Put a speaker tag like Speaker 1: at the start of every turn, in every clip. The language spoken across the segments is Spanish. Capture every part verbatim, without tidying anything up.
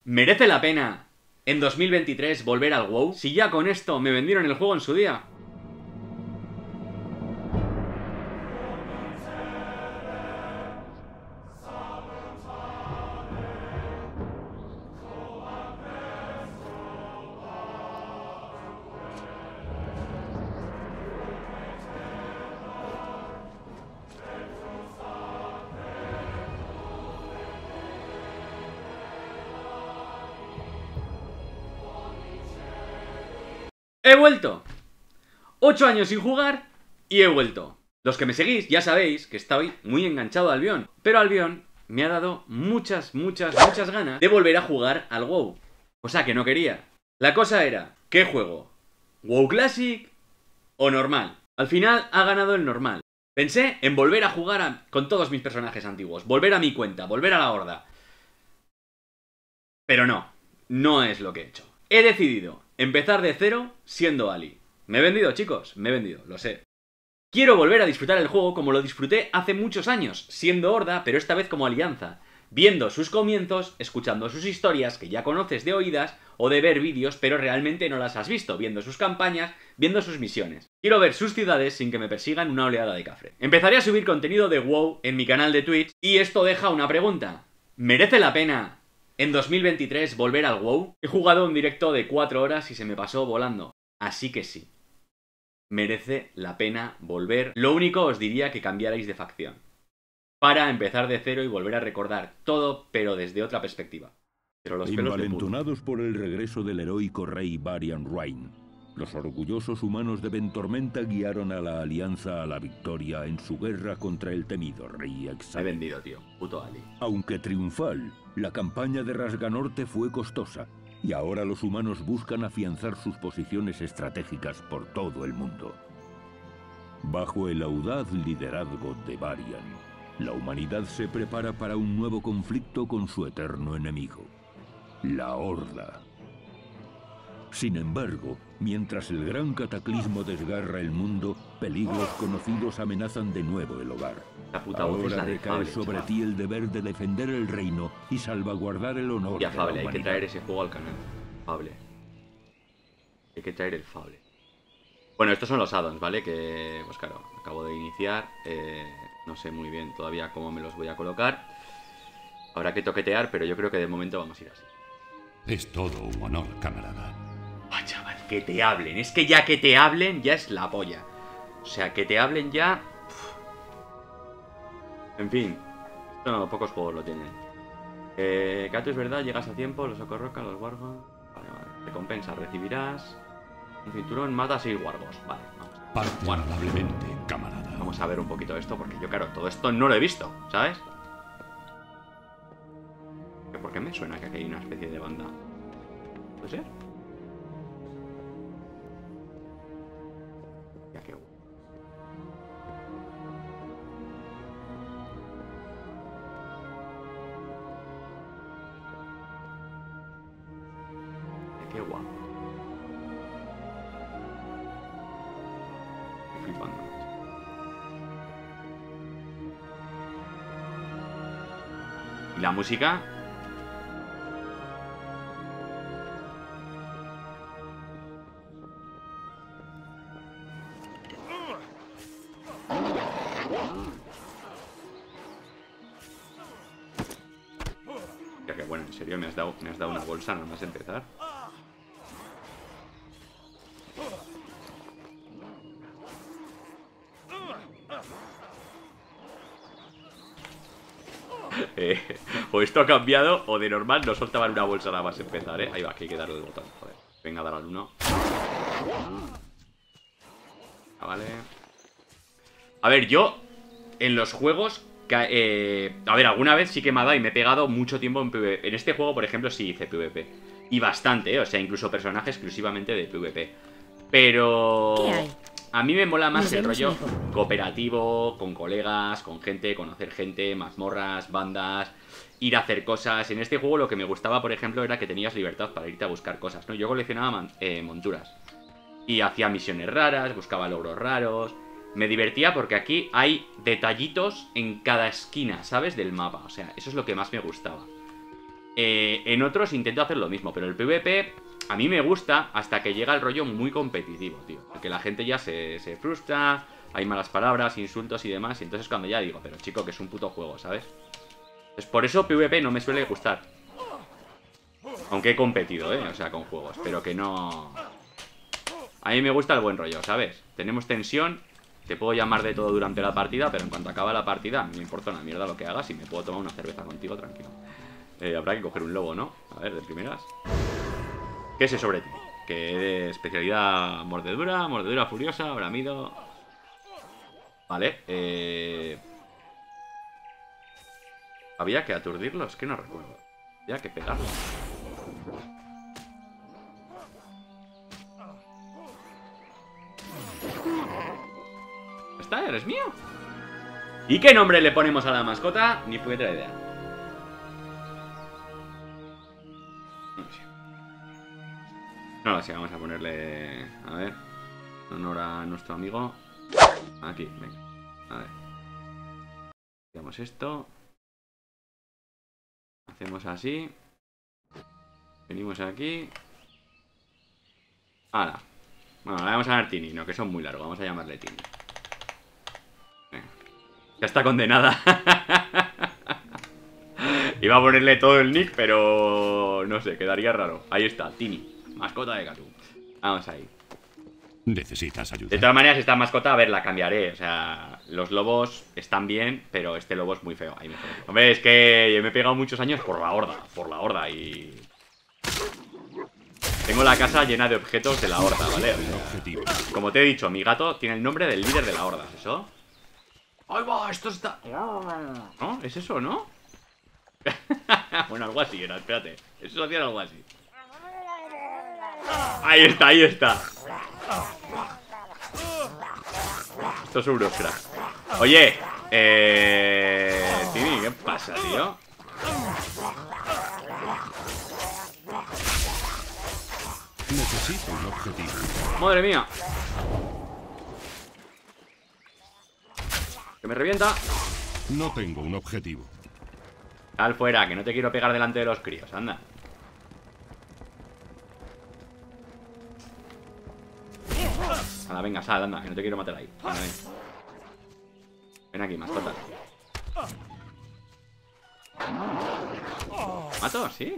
Speaker 1: ¿Merece la pena en dos mil veintitrés volver al WoW? Si ya con esto me vendieron el juego en su día. ¡He vuelto! Ocho años sin jugar y he vuelto. Los que me seguís ya sabéis que estoy muy enganchado a Albion, pero Albion me ha dado muchas, muchas, muchas ganas de volver a jugar al WoW. O sea que no quería. La cosa era, ¿qué juego? ¿WoW Classic o normal? Al final ha ganado el normal. Pensé en volver a jugar a, con todos mis personajes antiguos, volver a mi cuenta, volver a la horda. Pero no, no es lo que he hecho. He decidido empezar de cero siendo Ali. Me he vendido, chicos, me he vendido, lo sé. Quiero volver a disfrutar el juego como lo disfruté hace muchos años, siendo horda, pero esta vez como alianza. Viendo sus comienzos, escuchando sus historias que ya conoces de oídas, o de ver vídeos, pero realmente no las has visto, viendo sus campañas, viendo sus misiones. Quiero ver sus ciudades sin que me persigan una oleada de cafre. Empezaré a subir contenido de WoW en mi canal de Twitch, y esto deja una pregunta. ¿Merece la pena en dos mil veintitrés volver al WoW? He jugado un directo de cuatro horas y se me pasó volando. Así que sí. Merece la pena volver. Lo único os diría que cambiarais de facción. Para empezar de cero y volver a recordar todo, pero desde otra perspectiva. Pero los pelos de
Speaker 2: Envalentonados por el regreso del heroico rey Varian Wrynn, los orgullosos humanos de Ventormenta guiaron a la Alianza a la victoria en su guerra contra el temido rey Exile.
Speaker 1: Me he vendido, tío. Puto Ali.
Speaker 2: Aunque triunfal, la campaña de Rasganorte fue costosa, y ahora los humanos buscan afianzar sus posiciones estratégicas por todo el mundo. Bajo el audaz liderazgo de Varian, la humanidad se prepara para un nuevo conflicto con su eterno enemigo, la Horda. Sin embargo, mientras el gran cataclismo desgarra el mundo, peligros conocidos amenazan de nuevo el hogar.
Speaker 1: La puta voz es
Speaker 2: Ahora
Speaker 1: la de
Speaker 2: recae
Speaker 1: Fable,
Speaker 2: sobre
Speaker 1: chaval.
Speaker 2: ti el deber de defender el reino y salvaguardar el honor
Speaker 1: Ya,
Speaker 2: de la
Speaker 1: Fable, hay que
Speaker 2: humanidad.
Speaker 1: traer ese juego al canal. Fable. Hay que traer el Fable. Bueno, estos son los addons, ¿vale? Que, pues claro, acabo de iniciar. Eh, no sé muy bien todavía cómo me los voy a colocar. Habrá que toquetear, pero yo creo que de momento vamos a ir así.
Speaker 3: Es todo un honor, camarada.
Speaker 1: Ah, chaval, que te hablen. Es que ya que te hablen ya es la polla. O sea, que te hablen ya... En fin. Esto no, pocos juegos lo tienen. Eh, Kato, es verdad, llegas a tiempo, los socorroca, los wargos... Vale, vale. Recompensa, recibirás... Un cinturón, mata a seis wargos. Vale, vamos.
Speaker 3: Parte
Speaker 1: Bueno.
Speaker 3: amablemente, camarada.
Speaker 1: Vamos a ver un poquito esto, porque yo, claro, todo esto no lo he visto, ¿sabes? ¿Por qué me suena que aquí hay una especie de banda? ¿Puede ser? Ya que... Ya qué guapo. Estoy flipando. ¿Y la música? Ya que bueno, en serio, me has dado, me has dado una bolsa nada más empezar. Eh, o esto ha cambiado, o de normal no soltaban una bolsa nada más empezar, ¿eh? Ahí va, que hay que darle el botón, joder. Venga, dar al uno. Ah, vale. A ver, yo en los juegos... Eh, a ver, alguna vez sí que me ha dado y me he pegado mucho tiempo en PvP. En este juego, por ejemplo, sí hice PvP. Y bastante, ¿eh? O sea, incluso personajes exclusivamente de PvP. Pero...
Speaker 4: ¿Qué hay?
Speaker 1: A mí me mola más
Speaker 4: Nos
Speaker 1: el
Speaker 4: vemos
Speaker 1: rollo
Speaker 4: luego.
Speaker 1: cooperativo, con colegas, con gente, conocer gente, mazmorras, bandas, ir a hacer cosas. En este juego lo que me gustaba, por ejemplo, era que tenías libertad para irte a buscar cosas, ¿no? Yo coleccionaba man- eh, monturas. Y hacía misiones raras, buscaba logros raros. Me divertía porque aquí hay detallitos en cada esquina, ¿sabes? Del mapa. O sea, eso es lo que más me gustaba. Eh, en otros intento hacer lo mismo, pero el PvP a mí me gusta hasta que llega el rollo muy competitivo, tío. Porque la gente ya se, se frustra, hay malas palabras, insultos y demás. Y entonces cuando ya digo, pero chico, que es un puto juego, ¿sabes? Pues por eso PvP no me suele gustar. Aunque he competido, ¿eh? O sea, con juegos, pero que no... A mí me gusta el buen rollo, ¿sabes? Tenemos tensión, te puedo llamar de todo durante la partida, pero en cuanto acaba la partida, me importa una mierda lo que hagas y me puedo tomar una cerveza contigo tranquilo. Eh, habrá que coger un lobo, ¿no? A ver, de primeras. ¿Qué sé sobre ti? Que de especialidad mordedura, mordedura furiosa, bramido... Vale, eh... había que aturdirlos, que no recuerdo. Había que pegarlos. ¿Está? ¿Eres mío? ¿Y qué nombre le ponemos a la mascota? Ni puñetera idea. No lo sé, vamos a ponerle... A ver... En honor a nuestro amigo... Aquí, venga. A ver. Hacemos esto. Hacemos así. Venimos aquí. Ahora. Bueno, le vamos a llamar Tini, no, que son muy largos. Vamos a llamarle Tini. Venga. Ya está condenada. Iba a ponerle todo el nick, pero... no sé, quedaría raro. Ahí está, Tini. Mascota de Catu. Vamos ahí.
Speaker 3: ¿Necesitas ayuda?
Speaker 1: De todas maneras, esta mascota, a ver, la cambiaré. O sea, los lobos están bien, pero este lobo es muy feo. Ahí me feo. Hombre, es que me he pegado muchos años por la horda. Por la horda y... tengo la casa llena de objetos de la horda, ¿vale? O sea, como te he dicho, mi gato tiene el nombre del líder de la horda. ¿Es eso? ¡Ay, va! Esto está... ¿No? ¿Es eso, no? Bueno, algo así era, espérate. Eso hacía algo así. Ahí está, ahí está. Estos euros, crack. Oye, eh... Tini, ¿qué pasa, tío?
Speaker 3: Necesito un objetivo.
Speaker 1: Madre mía. Que me revienta.
Speaker 3: No tengo un objetivo.
Speaker 1: Sal fuera, que no te quiero pegar delante de los críos, anda. Anda, venga, sal, anda, que no te quiero matar ahí. Anda, ven. Ven aquí, mascota. ¿Mato? ¿Sí?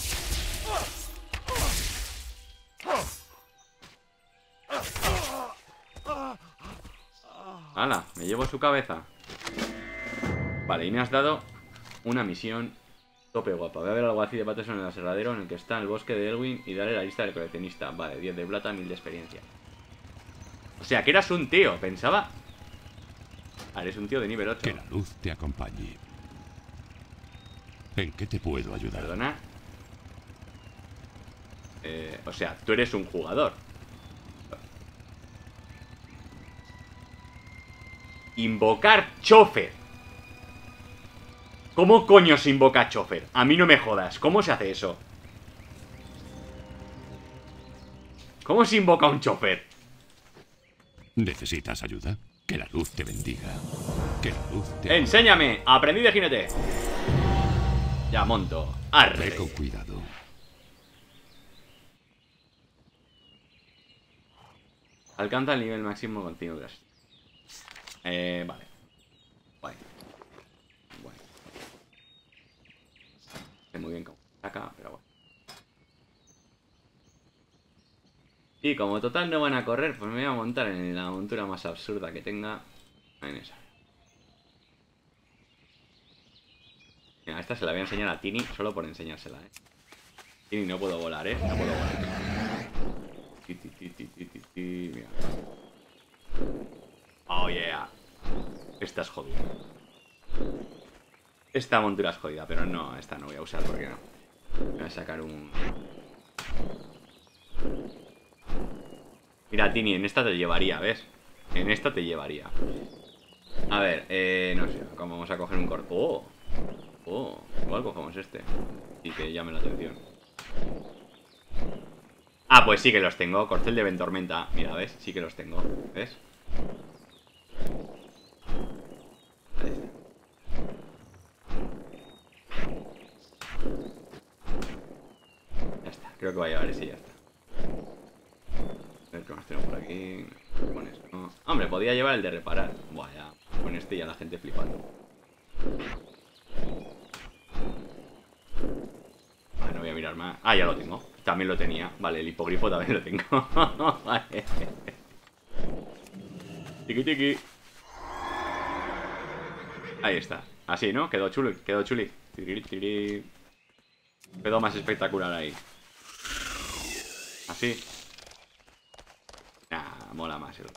Speaker 1: ¡Hala! Me llevo su cabeza. Vale, y me has dado una misión tope guapa. Voy a ver algo así de Patterson en el aserradero en el que está el bosque de Elwyn y darle la lista del coleccionista. Vale, diez de plata, mil de experiencia. O sea, que eras un tío, pensaba. Ah, eres un tío de nivel ocho.
Speaker 3: Que la luz te acompañe. ¿En qué te puedo ayudar?
Speaker 1: Perdona. Eh, o sea, tú eres un jugador. Invocar chofer. ¿Cómo coño se invoca chofer? A mí no me jodas. ¿Cómo se hace eso? ¿Cómo se invoca un chofer?
Speaker 3: ¿Necesitas ayuda? Que la luz te bendiga. Que la luz te...
Speaker 1: ¡Enséñame! ¡Aprendí de jinete! Ya monto. Arre.
Speaker 3: Ve con cuidado.
Speaker 1: Alcanza el nivel máximo continuo de las... Eh, vale. Guay. Guay. Sé muy bien cómo saca, pero bueno. Y como total no van a correr, pues me voy a montar en la montura más absurda que tenga. En esa. Mira, esta se la voy a enseñar a Tini solo por enseñársela, eh. Tini, no puedo volar, eh. No puedo volar. Ti, ti, ti, ti, ti, ti, ti. Mira. Oh yeah. Esta es jodida. Esta montura es jodida, pero no, esta no voy a usar porque no. Voy a sacar un... Mira, Tini, en esta te llevaría, ¿ves? En esta te llevaría. A ver, eh, no sé, ¿cómo vamos a coger un corto? ¡Oh! ¡Oh! Igual cogemos este. Y que llame la atención. Ah, pues sí que los tengo. Corcel de Ventormenta. Mira, ¿ves? Sí que los tengo. ¿Ves? Ahí está. creo que va a llevar ese y ya está. A ver qué más tenemos por aquí. Con esto, ¿no? Hombre, podía llevar el de reparar. Buah, ya. Con este ya la gente flipando. Vale, no voy a mirar más. Ah, ya lo tengo. También lo tenía. Vale, el hipogrifo también lo tengo. Vale. Tiki tiki. Ahí está. Así, ¿no? Quedó chulo. Quedó chuli. Tiri, tiri. Quedó más espectacular ahí. Así. Nah, mola más el...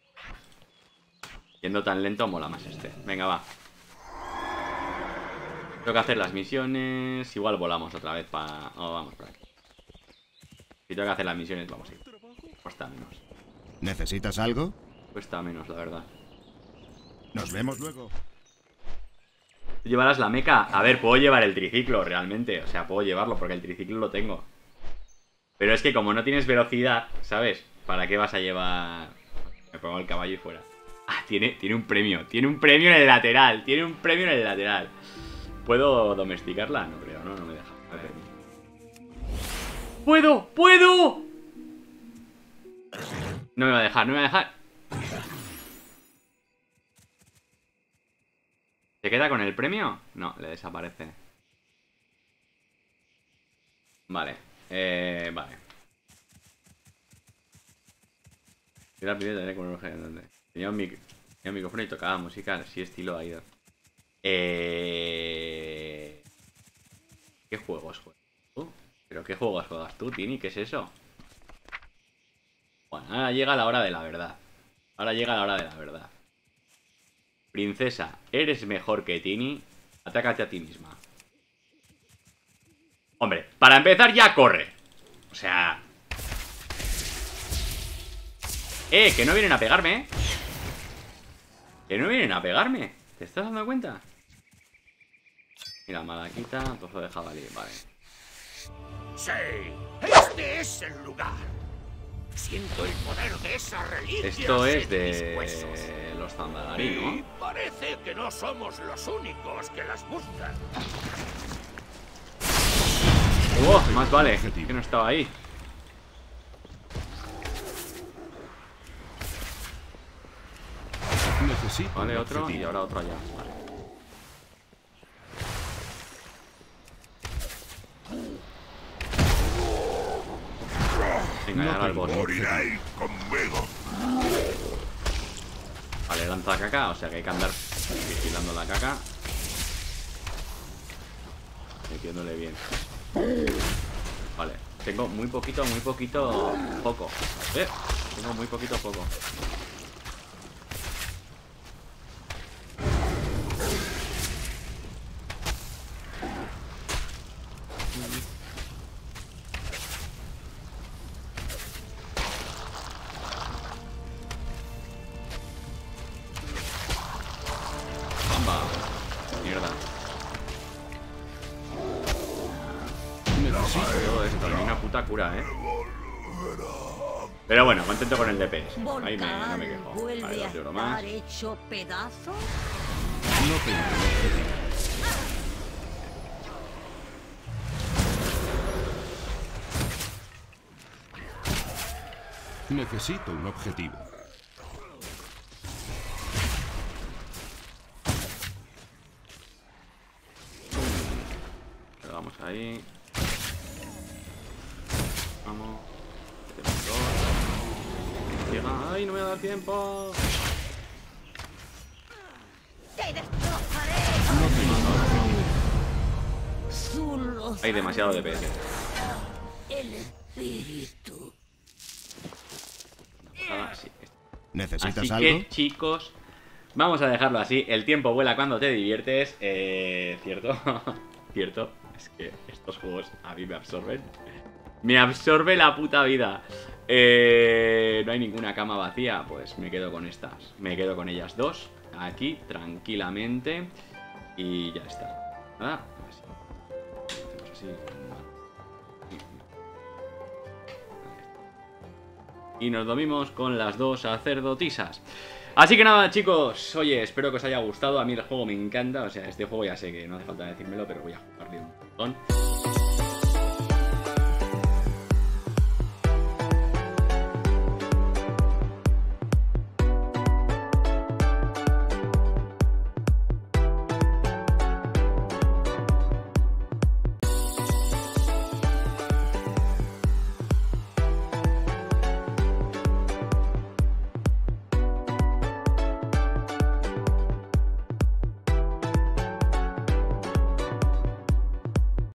Speaker 1: Yendo tan lento, mola más este. Venga, va. Tengo que hacer las misiones. Igual volamos otra vez para... Oh, vamos por aquí. Si tengo que hacer las misiones, vamos a ir. Cuesta menos.
Speaker 4: ¿Necesitas algo?
Speaker 1: Cuesta menos, la verdad.
Speaker 4: Nos vemos luego.
Speaker 1: ¿Llevarás la meca? A ver, puedo llevar el triciclo realmente. O sea, puedo llevarlo porque el triciclo lo tengo. Pero es que como no tienes velocidad, ¿sabes? ¿Para qué vas a llevar...? Me pongo el caballo y fuera. Ah, tiene, tiene un premio. Tiene un premio en el lateral. Tiene un premio en el lateral. ¿Puedo domesticarla? No creo, no, no me deja. A ver. ¡Puedo! ¡Puedo! No me va a dejar, no me va a dejar. ¿Se queda con el premio? No, le desaparece. Vale. Eh, vale. Era primero tener con un donde tenía un, mic tenía un micrófono y tocaba música. Sí, estilo ha ido. Eh... ¿Qué juegos juegas tú? ¿Pero qué juegos juegas tú, Tini? ¿Qué es eso? Bueno, ahora llega la hora de la verdad. Ahora llega la hora de la verdad. Princesa, ¿eres mejor que Tini? Atácate a ti misma. Hombre, para empezar ya corre. O sea... Eh, que no vienen a pegarme, ¿eh? Que no vienen a pegarme. ¿Te estás dando cuenta? Mira, malaquita, trozo de jabalí, vale.
Speaker 5: Sí, este es el lugar. Siento el poder de esa reliquia.
Speaker 1: Esto es de los Zandalari, ¿no?
Speaker 5: Y parece que no somos los únicos que las buscan.
Speaker 1: ¡Oh! Más vale, que no estaba ahí.
Speaker 3: Necesito
Speaker 1: Vale,
Speaker 3: un
Speaker 1: otro
Speaker 3: objetivo.
Speaker 1: y ahora otro allá. Vale. Venga,
Speaker 3: No
Speaker 1: ahora el
Speaker 3: tengo
Speaker 1: boss.
Speaker 3: moriréis
Speaker 5: conmigo.
Speaker 1: Vale, lanza caca, o sea que hay que andar vigilando la caca. Metiéndole bien. Vale, tengo muy poquito, muy poquito, poco. Eh, tengo muy poquito, poco. Mierda. Todo esto, ni una puta cura, eh. Pero bueno, contento con el D P S. Ahí me, no me quejo. Vale, dos de oro más.
Speaker 6: hecho pedazos?
Speaker 3: No tengo un objetivo. Necesito un objetivo.
Speaker 1: Lo vamos ahí. Vamos. Tenemos dos. Llega. ¡Ay, no me va a dar tiempo!
Speaker 6: ¡Te destrozaré! Solo
Speaker 1: Hay demasiado D P S.
Speaker 6: el espíritu.
Speaker 1: Ah, sí.
Speaker 4: ¿Necesitas
Speaker 1: Así
Speaker 4: algo?
Speaker 1: que, chicos, vamos a dejarlo así. El tiempo vuela cuando te diviertes. Eh, cierto. Cierto. Es que estos juegos a mí me absorben. Me absorbe la puta vida. Eh, no hay ninguna cama vacía. Pues me quedo con estas. Me quedo con ellas dos. Aquí, tranquilamente. Y ya está. Nada. Así. Hacemos así. Y nos dormimos con las dos sacerdotisas. Así que nada, chicos, oye, espero que os haya gustado. A mí el juego me encanta, o sea, este juego ya sé que no hace falta decírmelo, pero voy a jugarle un montón.